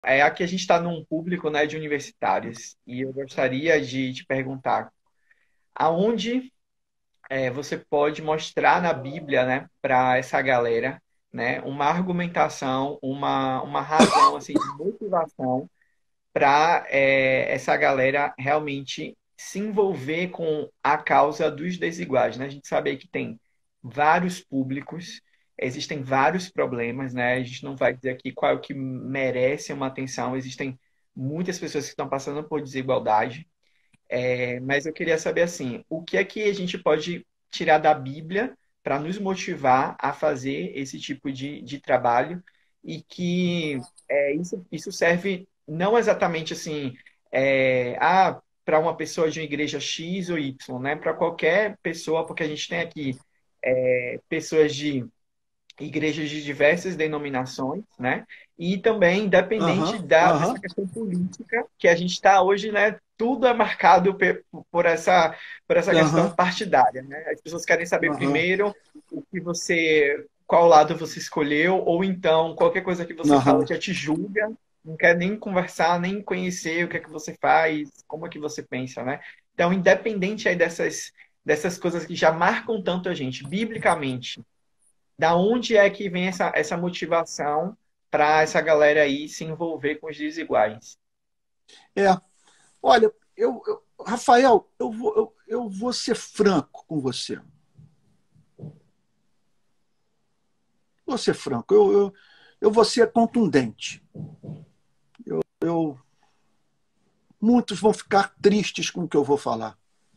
Aqui a gente está num público, né, de universitários e eu gostaria de te perguntar aonde você pode mostrar na Bíblia, né, para essa galera, né, uma argumentação, uma razão assim de motivação para essa galera realmente se envolver com a causa dos desiguais, né? A gente sabe aí que tem vários públicos, existem vários problemas, né? A gente não vai dizer aqui qual é o que merece uma atenção, existem muitas pessoas que estão passando por desigualdade, mas eu queria saber assim, o que é que a gente pode tirar da Bíblia para nos motivar a fazer esse tipo de trabalho e que isso serve não exatamente assim para uma pessoa de uma igreja X ou Y, né? Para qualquer pessoa, porque a gente tem aqui pessoas de igrejas de diversas denominações, né? E também, independente Aham, dessa aham, questão política que a gente está hoje, né? Tudo é marcado por essa questão aham, partidária, né? As pessoas querem saber aham, primeiro qual lado você escolheu, ou então qualquer coisa que você fala aham. já te julga, não quer nem conversar, nem conhecer o que é que você faz, como é que você pensa, né? Então, independente aí dessas coisas que já marcam tanto a gente, biblicamente, da onde é que vem essa motivação para essa galera aí se envolver com os desiguais? É, olha, Rafael, eu vou ser franco com você. Vou ser franco, eu vou ser contundente. Eu, muitos vão ficar tristes com o que eu vou falar.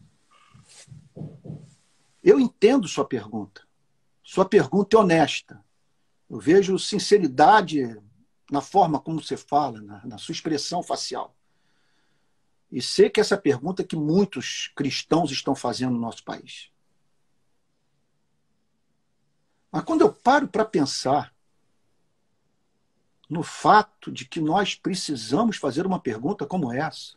Eu entendo sua pergunta. Sua pergunta é honesta. Eu vejo sinceridade na forma como você fala, na sua expressão facial. E sei que essa pergunta é que muitos cristãos estão fazendo no nosso país. Mas quando eu paro para pensar no fato de que nós precisamos fazer uma pergunta como essa,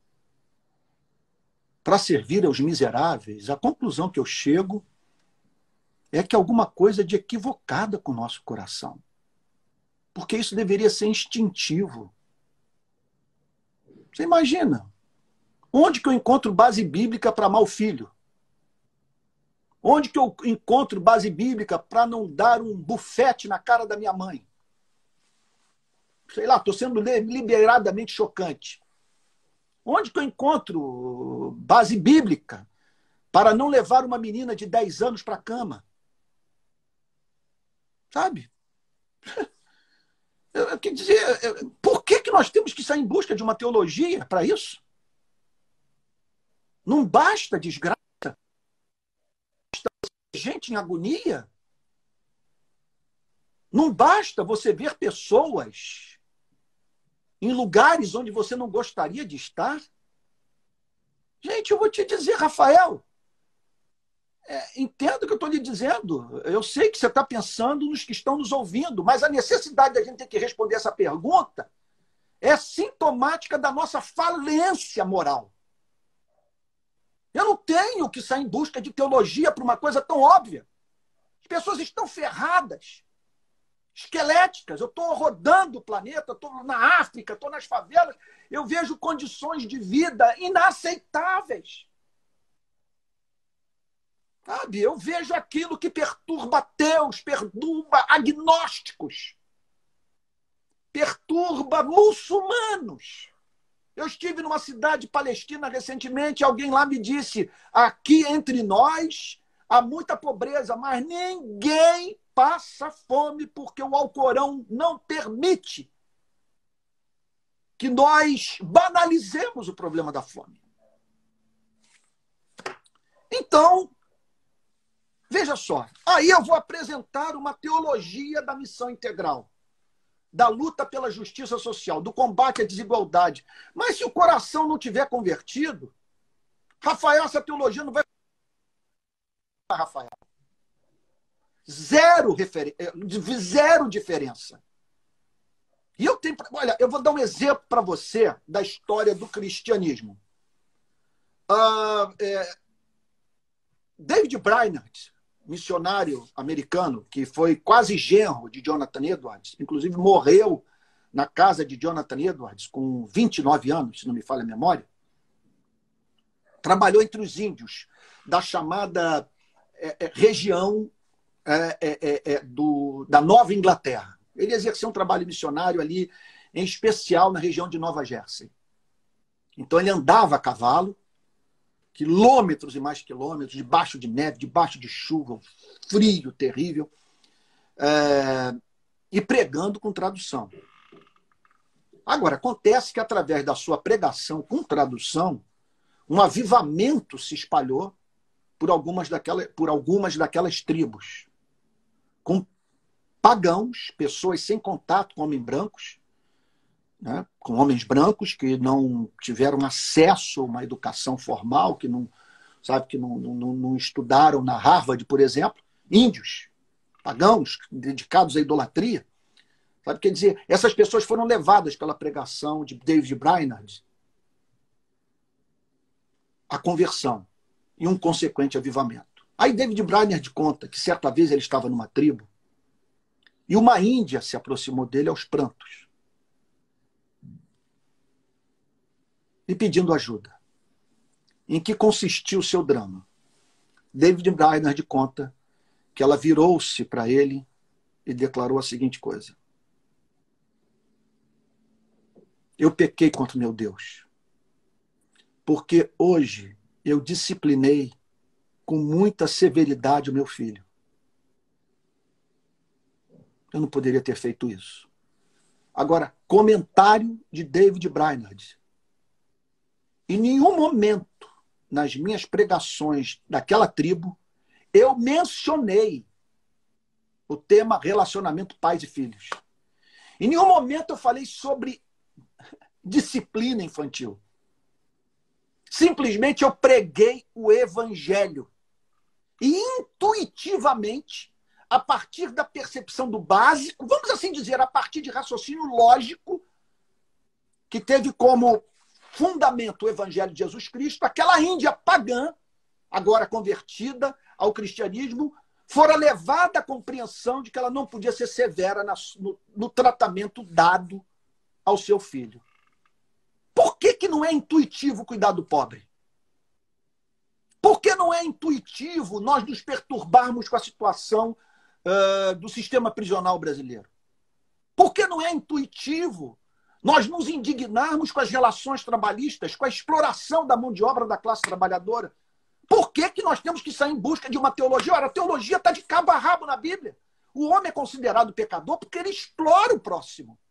para servir aos miseráveis, a conclusão que eu chego é que alguma coisa de equivocada com o nosso coração. Porque isso deveria ser instintivo. Você imagina? Onde que eu encontro base bíblica para amar o filho? Onde que eu encontro base bíblica para não dar um bufete na cara da minha mãe? Sei lá, estou sendo liberadamente chocante. Onde que eu encontro base bíblica para não levar uma menina de 10 anos para a cama? Sabe? Eu quero dizer, por que nós temos que sair em busca de uma teologia para isso? Não basta desgraça, gente em agonia. Não basta você ver pessoas em lugares onde você não gostaria de estar. Gente, eu vou te dizer, Rafael, entenda o que eu estou lhe dizendo. Eu sei que você está pensando nos que estão nos ouvindo, mas a necessidade da gente ter que responder essa pergunta é sintomática da nossa falência moral. Eu não tenho que sair em busca de teologia para uma coisa tão óbvia. As pessoas estão ferradas, esqueléticas. Eu estou rodando o planeta, estou na África, estou nas favelas. Eu vejo condições de vida inaceitáveis. Sabe? Eu vejo aquilo que perturba ateus, perturba agnósticos, perturba muçulmanos. Eu estive numa cidade palestina recentemente, alguém lá me disse: aqui entre nós há muita pobreza, mas ninguém passa fome porque o Alcorão não permite que nós banalizemos o problema da fome. Então, veja só, aí eu vou apresentar uma teologia da missão integral, da luta pela justiça social, do combate à desigualdade. Mas se o coração não tiver convertido, Rafael, essa teologia não vai. Rafael. Zero diferença. E eu tenho. Olha, eu vou dar um exemplo para você da história do cristianismo. David Brainerd, missionário americano, que foi quase genro de Jonathan Edwards, inclusive morreu na casa de Jonathan Edwards, com 29 anos, se não me falha a memória, trabalhou entre os índios da chamada região da Nova Inglaterra. Ele exerceu um trabalho missionário ali, em especial na região de Nova Jersey. Então ele andava a cavalo, quilômetros e mais quilômetros, debaixo de neve, debaixo de chuva, frio terrível, e pregando com tradução. Agora, acontece que através da sua pregação com tradução, um avivamento se espalhou por algumas daquelas tribos, com pagãos, pessoas sem contato com homens brancos, né? Com homens brancos que não tiveram acesso a uma educação formal, que não estudaram na Harvard, por exemplo, índios, pagãos, dedicados à idolatria. Sabe, quer dizer, essas pessoas foram levadas pela pregação de David Brainerd à conversão e um consequente avivamento. Aí David Brainerd conta que certa vez ele estava numa tribo e uma índia se aproximou dele aos prantos e pedindo ajuda. Em que consistiu o seu drama? David Brainerd conta que ela virou-se para ele e declarou a seguinte coisa: eu pequei contra o meu Deus, porque hoje eu disciplinei com muita severidade o meu filho. Eu não poderia ter feito isso. Agora, comentário de David Brainerd. Em nenhum momento, nas minhas pregações daquela tribo, eu mencionei o tema relacionamento pais e filhos. Em nenhum momento eu falei sobre disciplina infantil. Simplesmente eu preguei o evangelho. E intuitivamente, a partir da percepção do básico, vamos assim dizer, a partir de raciocínio lógico, que teve como fundamento o evangelho de Jesus Cristo, aquela índia pagã, agora convertida ao cristianismo, fora levada à compreensão de que ela não podia ser severa no tratamento dado ao seu filho. Por que não é intuitivo cuidar do pobre? Por que não é intuitivo nós nos perturbarmos com a situação do sistema prisional brasileiro? Por que não é intuitivo nós nos indignarmos com as relações trabalhistas, com a exploração da mão de obra da classe trabalhadora? Por que nós temos que sair em busca de uma teologia? Ora, a teologia está de cabo a rabo na Bíblia. O homem é considerado pecador porque ele explora o próximo.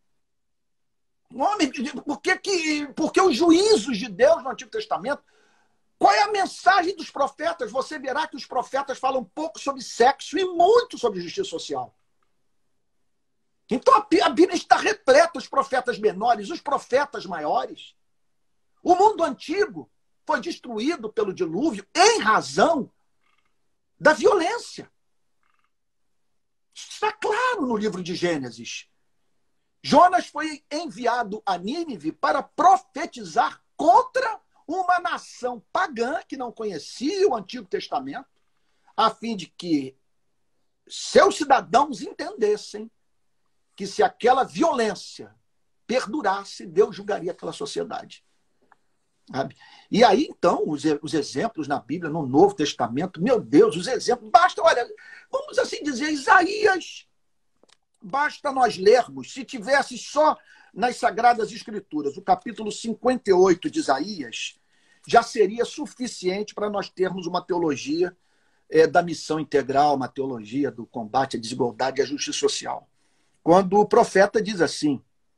Porque os juízos de Deus no Antigo Testamento, qual é a mensagem dos profetas? Você verá que os profetas falam pouco sobre sexo e muito sobre justiça social. Então a Bíblia está repleta, os profetas menores, os profetas maiores. O mundo antigo foi destruído pelo dilúvio em razão da violência. Isso está claro no livro de Gênesis. Jonas foi enviado a Nínive para profetizar contra uma nação pagã que não conhecia o Antigo Testamento, a fim de que seus cidadãos entendessem que se aquela violência perdurasse, Deus julgaria aquela sociedade. Sabe? E aí, então, os exemplos na Bíblia, no Novo Testamento, meu Deus, os exemplos, basta, olha, vamos assim dizer, Isaías, basta nós lermos, se tivesse só nas Sagradas Escrituras, o capítulo 58 de Isaías, já seria suficiente para nós termos uma teologia da missão integral, uma teologia do combate à desigualdade e à justiça social. Quando o profeta diz assim,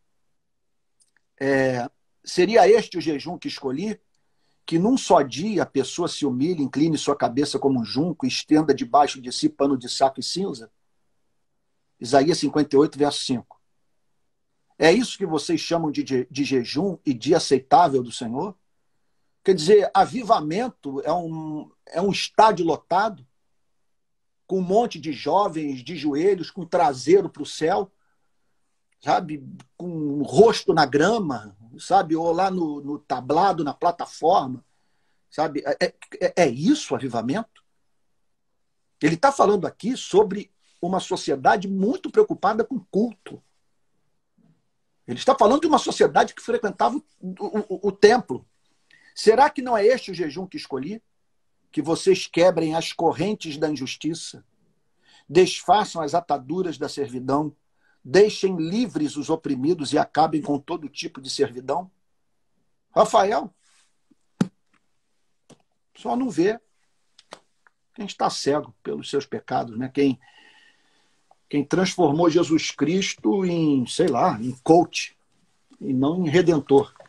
seria este o jejum que escolhi? Que num só dia a pessoa se humilhe, incline sua cabeça como um junco e estenda debaixo de si pano de saco e cinza? Isaías 58, verso 5. É isso que vocês chamam de jejum e dia aceitável do Senhor? Quer dizer, avivamento é um estádio lotado, com um monte de jovens de joelhos, com o traseiro para o céu, sabe, com o rosto na grama, sabe, ou lá no tablado, na plataforma, sabe? É isso o avivamento? Ele está falando aqui sobre uma sociedade muito preocupada com culto. Ele está falando de uma sociedade que frequentava o templo. Será que não é este o jejum que escolhi? Que vocês quebrem as correntes da injustiça, desfaçam as ataduras da servidão, deixem livres os oprimidos e acabem com todo tipo de servidão? Rafael, só não vê quem está cego pelos seus pecados, né? Quem transformou Jesus Cristo em, sei lá, em coach, e não em redentor.